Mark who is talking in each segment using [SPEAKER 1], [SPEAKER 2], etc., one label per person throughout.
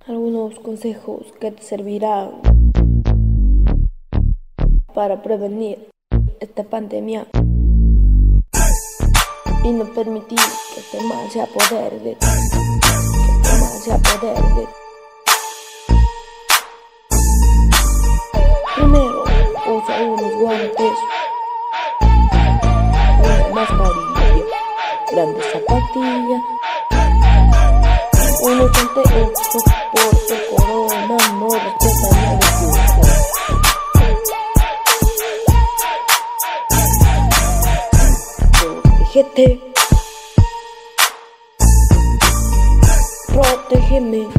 [SPEAKER 1] algunos consejos que te servirán para prevenir esta pandemia y no permitir que este mal se apodere de ti, que este mal se apodere de ti. Primero, usa unos guantes, una mascarilla, grandes zapatillas, unos anteojos, porque el corona no respeta nada de cuerpo. Protégete, protégeme.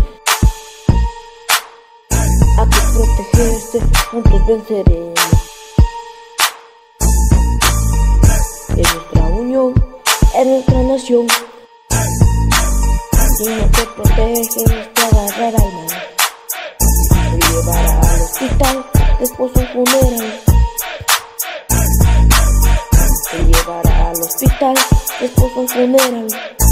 [SPEAKER 1] A que protegerse, juntos venceremos. En nuestra unión, en nuestra nación. Si no te proteges, te agarrará el mal. Te llevará al hospital, después un funeral. Te llevará al hospital, después un funeral.